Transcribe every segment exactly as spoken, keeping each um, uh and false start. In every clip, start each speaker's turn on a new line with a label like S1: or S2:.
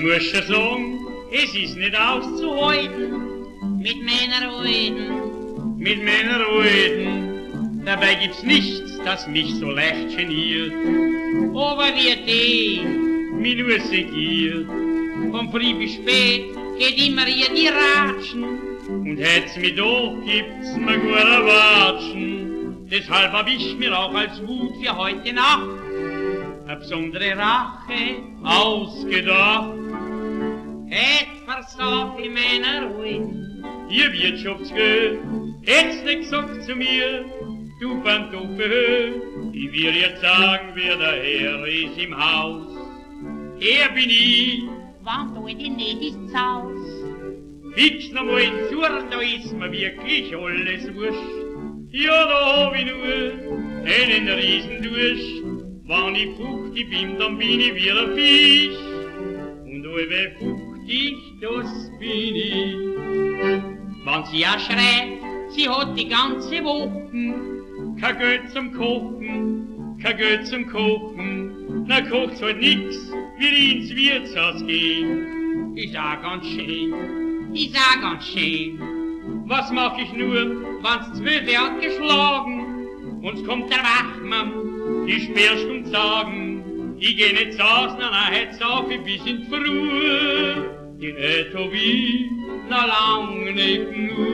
S1: muss schon sagen, es ist nicht auszuhalten.
S2: Mit meiner Reden,
S1: Mit meiner Reden, dabei gibt's nichts, das mich so leicht geniert.
S2: aber wie die,
S1: Mich nur segiert,
S2: vom früh bis spät geht immer hier die Ratschen.
S1: und hätt's mich doch, gibt's mir guter Watschen. Deshalb hab ich mir auch als Wut für heute Nacht eine besondere Rache ausgedacht.
S2: Et versag in meiner Reden,
S1: Ihr Wirtschaftsgeld, hätt's nicht gesagt zu mir, du Pantoffel, ich will jetzt sagen, wer der Herr ist im Haus. Er bin ich,
S2: wann du in nicht ins Haus.
S1: fix noch mal zu, da ist mir wirklich alles wurscht. Ja, da hab ich nur einen Riesendurst. Wenn ich fuchtig bin, dann bin ich wie ein Fisch. Und alle fuchtig, das bin ich.
S2: Wenn sie ja schreit, sie hat die ganze Woche
S1: Kein Geld zum Kochen, kein Geld zum Kochen. Na, kocht's halt nix, wie ins Wirtshaus gehen.
S2: Ist auch ganz schön, ist auch ganz schön.
S1: Was mach ich nur,
S2: Wenn's zwölf hat geschlagen,
S1: uns kommt der Wachmann, die Sperrstunde sagen, ich geh nicht saus, na na, heut's auf, ich bis in die Früh. In etwa wie, na lang nicht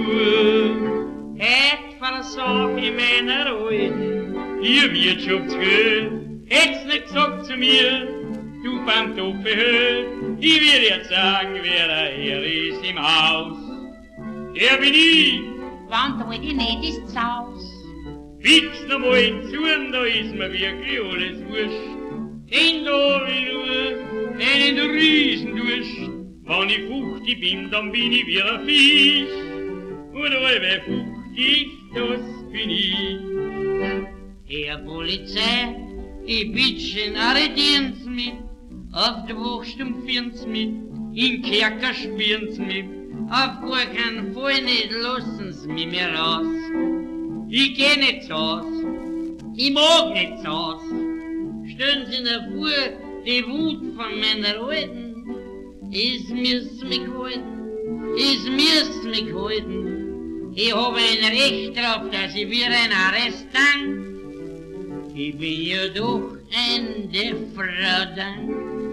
S1: nur.
S2: et versag in meiner Reden,
S1: Ihr Wirtschaftsgeld, hätt's nicht gesagt zu mir, du Pantoffel, ich will jetzt sagen, wer der Herr ist im Haus. Er bin ich,
S2: wann du in nicht ins Haus.
S1: fix noch mal zu, und da ist mir wirklich alles wurscht. Denn da hab ich nur einen Riesendurst. Wenn ich fuchtig bin, dann bin ich wie ein Fisch. Und alle fuchtig, das bin ich.
S2: Herr Polizei, ich bitte, arretieren's mich. Auf der Wachstum führen's mich, in Kerker spieren's mich. Auf gar keinen Fall nicht lassen's mich mehr raus. Ich geh nicht zu Haus, ich mag nicht zu Haus. Stellen Sie mir vor, die Wut von meiner Alten. Es müsst mich halten, es müsst mich halten. Ich hab ein Recht drauf, dass ich wie ein Arrestant. Ich bin ja doch ein Defraudant.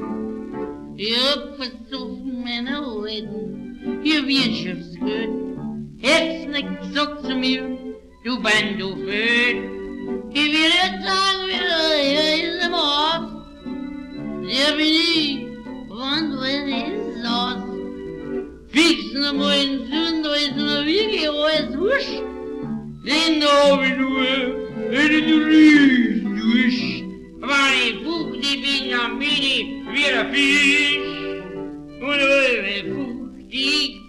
S2: Ich hab versucht, meine Alten, ihr Wirtschaftsgeld. Hätt's nicht gesagt zu mir, du Pantoffel. Ich will jetzt sagen, wer hier ist im Haus. Der bin ich, und wenn ist das? Fix noch mal in Sünden, da ist mir wirklich alles wurscht. Denn da hab ich nur einen Riesendurst. Wenn ich fuchtig bin, dann bin ich wie ein Fisch.
S1: Und alle fuchtig,